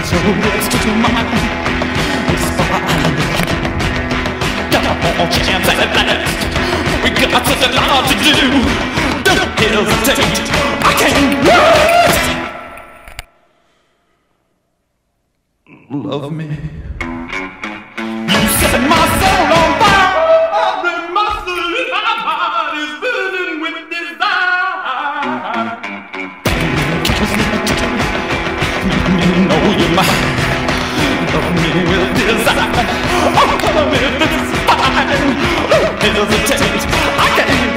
so close to mine. Got one chance at last. We got such a lot to do. Don't hesitate, I can't wait. Love me. You set my soul on fire. Every muscle in my body is burning with desire. You know you're mine. Love me with desire. Oh, love me with fine. Don't hesitate, I can't